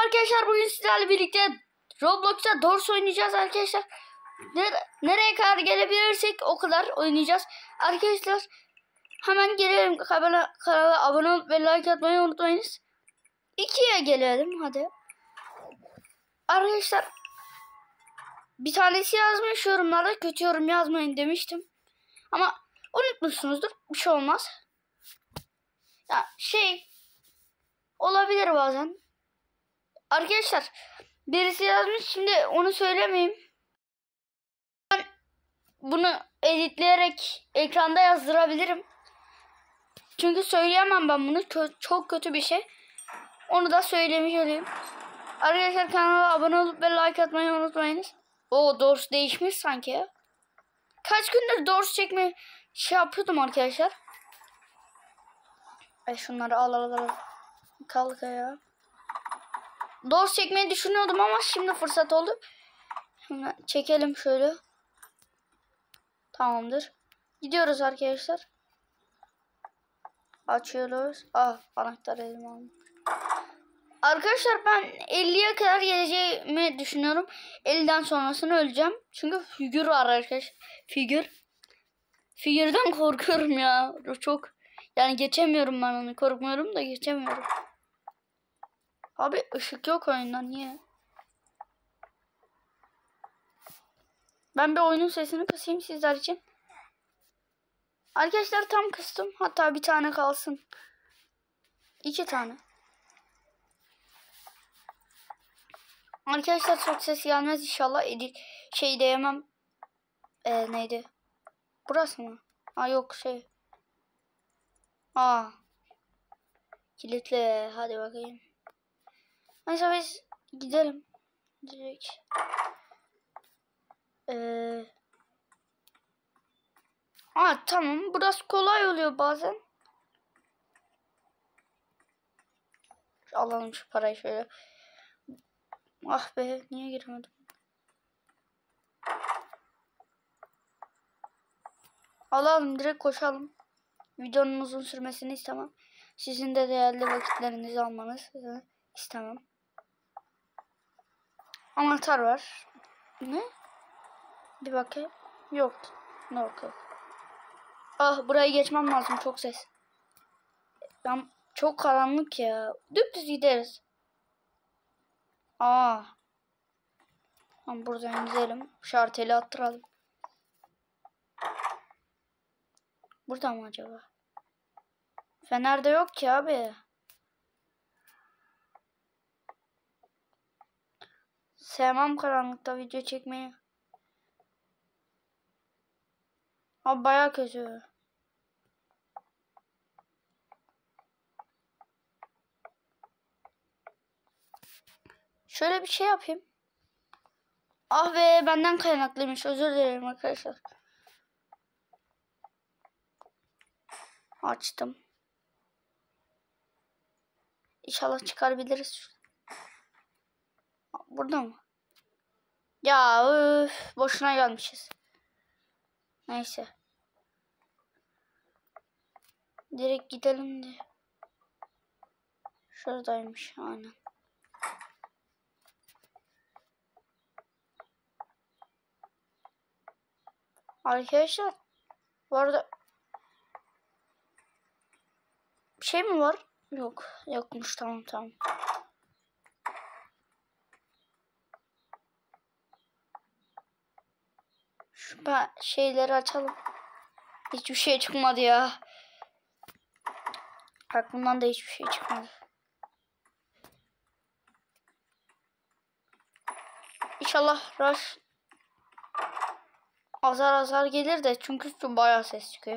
arkadaşlar, bugün sizlerle birlikte Roblox'ta Doors oynayacağız arkadaşlar. Nereye kadar gelebilirsek o kadar oynayacağız. Arkadaşlar hemen gelelim, kanala abone olup ve like atmayı unutmayınız. 2'ye gelelim hadi. Arkadaşlar bir tanesi yazmış yorumlarda, kötü yorum yazmayın demiştim. Ama unutmuşsunuzdur, bir şey olmaz. Ya olabilir bazen. Arkadaşlar birisi yazmış, şimdi onu söylemeyeyim. Ben bunu editleyerek ekranda yazdırabilirim. Çünkü söyleyemem ben bunu. Çok kötü bir şey. Onu da söylemiş olayım. Arkadaşlar kanala abone olup ve like atmayı unutmayınız. O Doors değişmiş sanki ya. Kaç gündür Doors çekmeyi yapıyordum arkadaşlar. Şunları al. Kalk ya. Doors çekmeyi düşünüyordum ama şimdi fırsat oldu. Hemen çekelim şöyle. Tamamdır. Gidiyoruz arkadaşlar. Açıyoruz. Anahtar elime aldım. Arkadaşlar ben 50'ye kadar geleceğimi düşünüyorum. 50'den sonrasını öleceğim. Çünkü figür var arkadaşlar. Figürden korkuyorum ya. Çok. Yani geçemiyorum ben onu. Korkmuyorum da geçemiyorum. Abi ışık yok oyunda, niye? Ben bir oyunun sesini kısayım sizler için. Arkadaşlar tam kıstım. Hatta bir tane kalsın. 2 tane. Arkadaşlar çok ses gelmez inşallah. Diyemem. Neydi? Burası mı? Yok kilitli. Hadi bakayım. Neyse biz gidelim. Direkt. Tamam. Burası kolay oluyor bazen. Alalım şu parayı şöyle. Ah be, niye giremedim? Alalım, direkt koşalım. Videonun uzun sürmesini istemem. Sizin de değerli vakitlerinizi almanızı istemem. Anahtar var. Ne? Bir bakayım. Yok. Burayı geçmem lazım, çok ses. Çok karanlık ya. Dümdüz gideriz. Buradan gidelim. Şarteli attıralım. Burada mı acaba? Fener de yok ki abi. Sevmem karanlıkta video çekmeyi. Bayağı kötü. Şöyle bir şey yapayım. Benden kaynaklıymış. Özür dilerim arkadaşlar. Açtım. İnşallah çıkarabiliriz. Burada mı? Ya boşuna gelmişiz. Neyse. Direkt gidelim de. Şuradaymış aynen. Arkadaşlar bu arada bir şey mi var? Yokmuş, tamam. Şu şeyleri açalım. Hiçbir şey çıkmadı ya. Aklımdan da hiçbir şey çıkmadı. İnşallah rush azar gelir de, çünkü bayağı ses çıkıyor.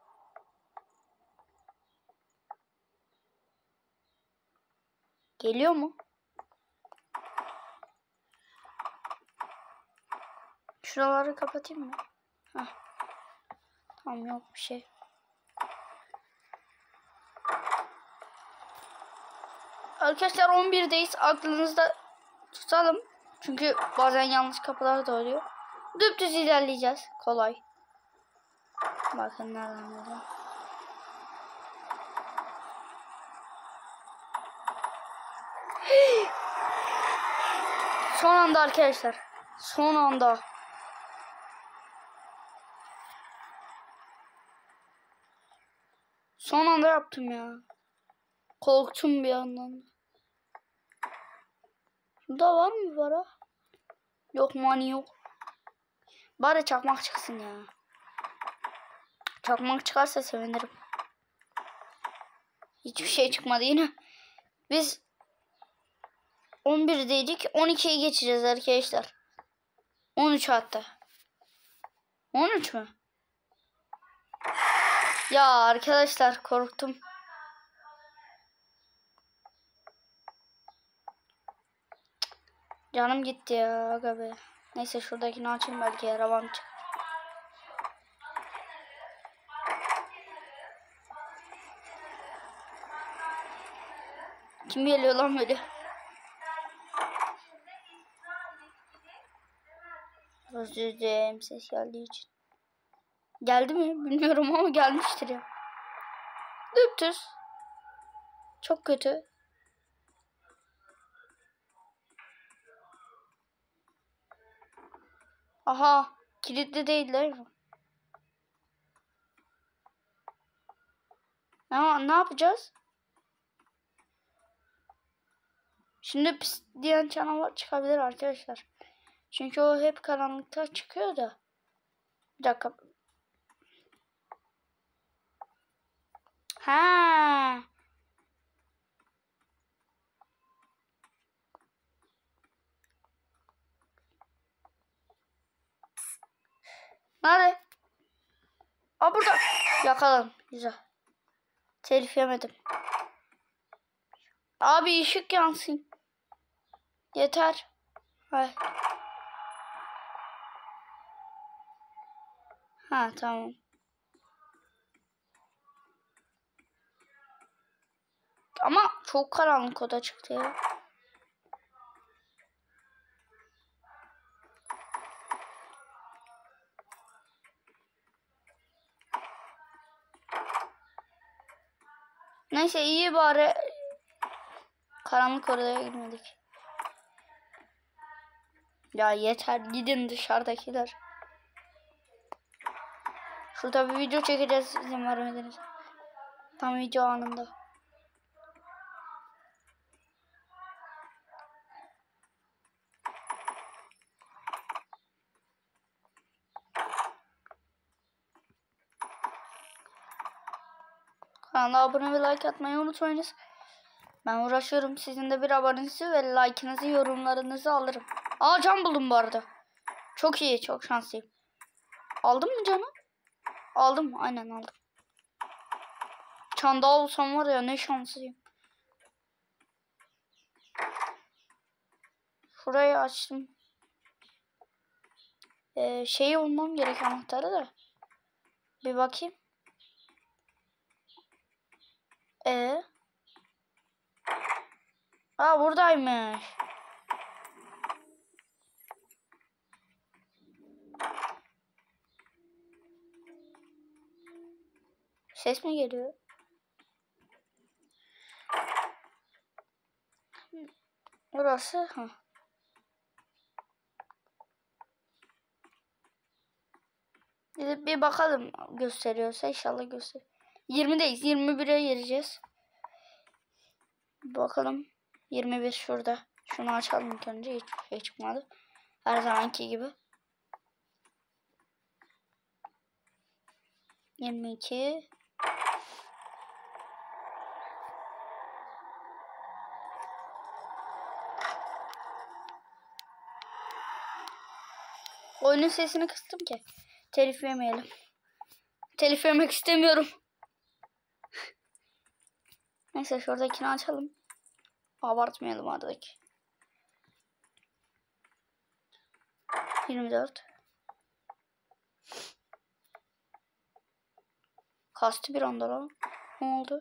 Geliyor mu? Şuraları kapatayım mı? Tamam, yok bir şey. Arkadaşlar 11'deyiz. Aklınızda tutalım. Çünkü bazen yanlış kapılar da oluyor. Dümdüz ilerleyeceğiz. Kolay. Bakın nereden. Son anda arkadaşlar. Son anda. Son anda yaptım ya. Korktum bir yandan. Şurada var mı para? Yok, money yok. Bari çakmak çıksın ya. Çakmak çıkarsa sevinirim. Hiçbir şey çıkmadı yine. Biz 11'deydik. 12'ye geçeceğiz arkadaşlar. 13 hatta. 13 mü? Ya arkadaşlar korktum. Canım gitti ya aga be. Neyse şuradakini açayım, belki araban çıkar. Kim geliyor lan böyle? Özür dilerim ses geldiği için. Geldi mi bilmiyorum ama gelmiştir ya. Düptüz. Çok kötü. Aha, kilitli değiller mi? Ne yapacağız? Şimdi pis diyen canavar çıkabilir arkadaşlar. Çünkü o hep karanlıkta çıkıyor da. Bir dakika. Ha. Nerede? Aa, burada. Yakaladım. Güzel. Telif yemedim. Abi ışık yansın. Yeter. Hay. Ha tamam. Ama çok karanlık oda çıktı ya. Neyse iyi bari. Karanlık odaya girmedik. Ya yeter, gidin dışarıdakiler. Şurada bir video çekeceğiz, izin vermediniz. Tam video anında. Kanala abone ve like atmayı unutmayınız. Ben uğraşıyorum. Sizin de bir abonenizi ve like'ınızı, yorumlarınızı alırım. Aa, can buldum bu arada. Çok iyi, çok şanslıyım. Aldın mı canı? Aldım, aynen aldım. Çanda olsam var ya, ne şanslıyım. Şurayı açtım. Şeyi bulmam gerek, anahtarı da. Bir bakayım. Aa, buradaymış. Ses mi geliyor? Burası. Ha. Bir bakalım, gösteriyorsa inşallah göster. 20'deyiz. 21'e gireceğiz. Bakalım. 21 şurada. Şunu açalım ilk önce. Hiçbir şey çıkmadı. Her zamanki gibi. 22. Oyunun sesini kıstım ki telif yemeyelim. Telif yemek istemiyorum. Neyse şuradakini açalım. Abartmayalım aradaki. 24. Kastı bir anda lan. Ne oldu?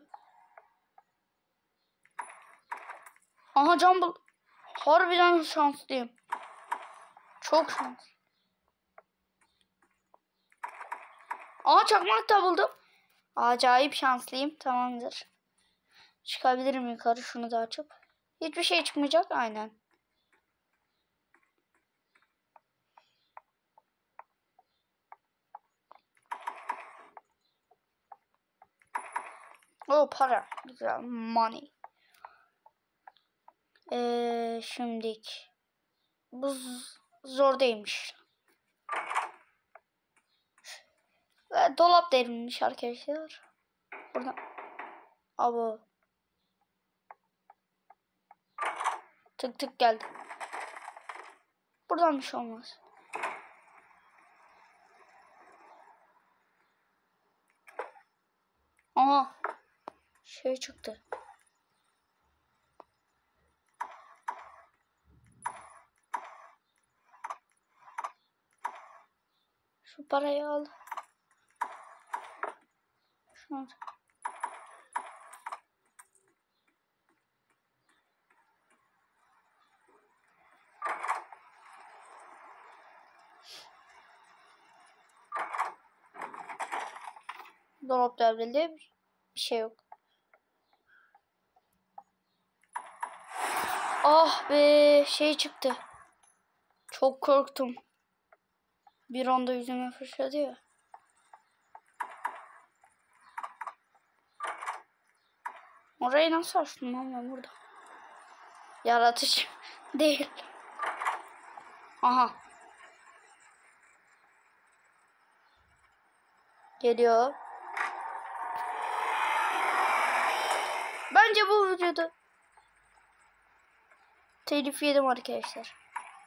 Aha, can bul. Harbiden şanslıyım. Çok şanslı. Aa, çakmak da buldum. Acayip şanslıyım. Tamamdır. Çıkabilirim yukarı, şunu da açıp. Hiçbir şey çıkmayacak aynen. O para. Güzel. Money. Şimdilik. Bu zor değilmiş. Ve dolap devrilmiş arkadaşlar. Burada. Abo. Tık tık geldi. Buradan bir şey olmaz. Aha. Şey çıktı. Şu parayı al. Şunu. Dolap devrildi. Bir şey yok. Ah be, şey çıktı. Çok korktum. Bir anda yüzüme fırladı ya. Orayı nasıl açtım lan ben burada? Yaratıcı değil. Aha. Geliyor. Bence bu vücudu telif yedim arkadaşlar.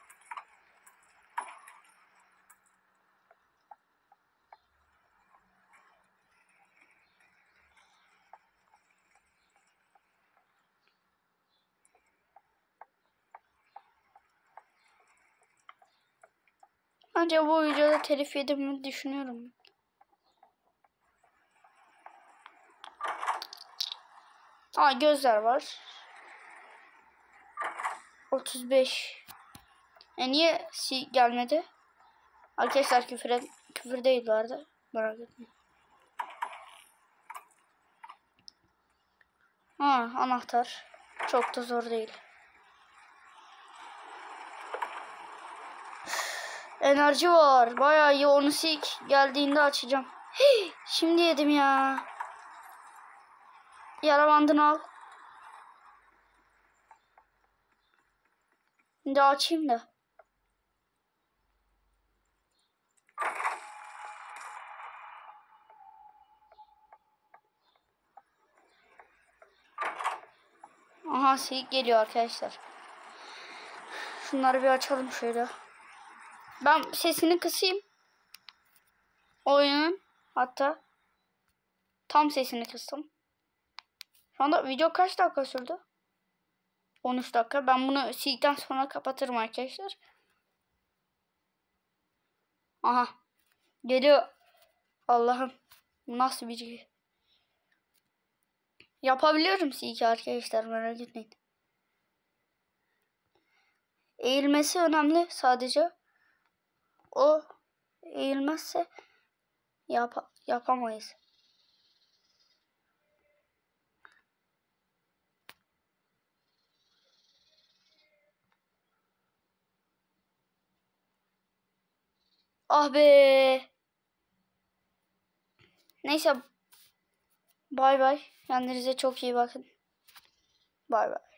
Bence bu videoda telif yediğimi düşünüyorum. Aa, gözler var. 35. Niye gelmedi? Arkadaşlar küfür değil vardı. Merak etmeyin. Ha, anahtar. Çok da zor değil. Enerji var. Bayağı iyi. Onu geldiğinde açacağım. Hii, şimdi yedim ya. Yara bandını al. Şimdi açayım da. Aha, sik geliyor arkadaşlar. Şunları bir açalım şöyle. Ben sesini kısayım. Oyunun hatta tam sesini kıstım. Şu anda video kaç dakika sürdü? 13 dakika. Ben bunu sildikten sonra kapatırım arkadaşlar. Aha. Geliyor. Allah'ım. Nasıl bir şey? Yapabiliyorum silki arkadaşlar, merak etmeyin. Eğilmesi önemli sadece. O eğilmezse yapamayız. Ah be. Neyse. Bay bay. Kendinize çok iyi bakın. Bay bay.